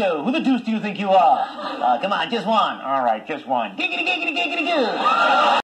show. Who the deuce do you think you are? Come on, just one. All right, just one. Giggity, giggity, giggity, goo.